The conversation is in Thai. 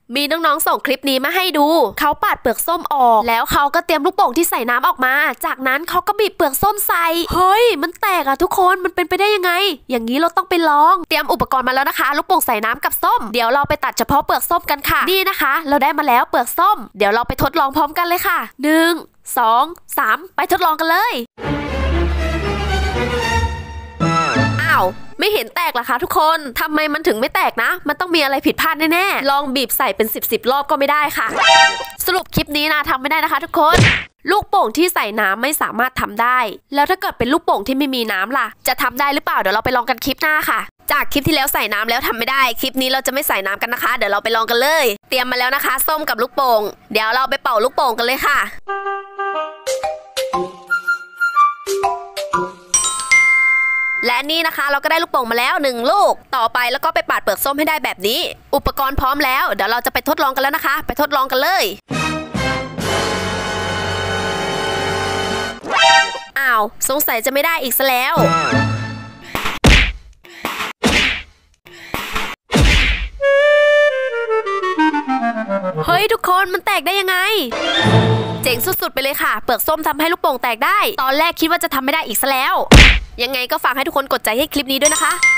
มีน้องๆส่งคลิปนี้มาให้ดูเขาปาดเปลือกส้มออกแล้วเขาก็เตรียมลูกโป่งที่ใส่น้ำออกมาจากนั้นเขาก็บีบเปลือกส้มใส่เฮ้ยมันแตกอะทุกคนมันเป็นไปได้ยังไงอย่างนี้เราต้องไปลองเตรียมอุปกรณ์มาแล้วนะคะลูกโป่งใส่น้ำกับส้มเดี๋ยวเราไปตัดเฉพาะเปลือกส้มกันค่ะนี่นะคะเราได้มาแล้วเปลือกส้มเดี๋ยวเราไปทดลองพร้อมกันเลยค่ะ1 2 3ไปทดลองกันเลยไม่เห็นแตกหรอคะทุกคนทำไมมันถึงไม่แตกนะมันต้องมีอะไรผิดพลาดแน่ๆลองบีบใส่เป็น10 รอบก็ไม่ได้ค่ะสรุปคลิปนี้นะทำไม่ได้นะคะทุกคนลูกโป่งที่ใส่น้ำไม่สามารถทำได้แล้วถ้าเกิดเป็นลูกโป่งที่ไม่มีน้ำล่ะจะทำได้หรือเปล่าเดี๋ยวเราไปลองกันคลิปหน้าค่ะจากคลิปที่แล้วใส่น้ำแล้วทำไม่ได้คลิปนี้เราจะไม่ใส่น้ำกันนะคะเดี๋ยวเราไปลองกันเลยเตรียมมาแล้วนะคะส้มกับลูกโป่งเดี๋ยวเราไปเป่าลูกโป่งกันเลยค่ะและนี่นะคะเราก็ได้ลูกโป่งมาแล้ว1ลูกต่อไปแล้วก็ไปปาดเปลือกส้มให้ได้แบบนี้อุปกรณ์พร้อมแล้วเดี๋ยวเราจะไปทดลองกันแล้วนะคะไปทดลองกันเลยสงสัยจะไม่ได้อีกซะแล้วเฮ้ยทุกคนมันแตกได้ยังไงเจ๋งสุดๆไปเลยค่ะเปลือกส้มทำให้ลูกโป่งแตกได้ตอนแรกคิดว่าจะทำไม่ได้อีกซะแล้วยังไงก็ฝากให้ทุกคนกดใจให้คลิปนี้ด้วยนะคะ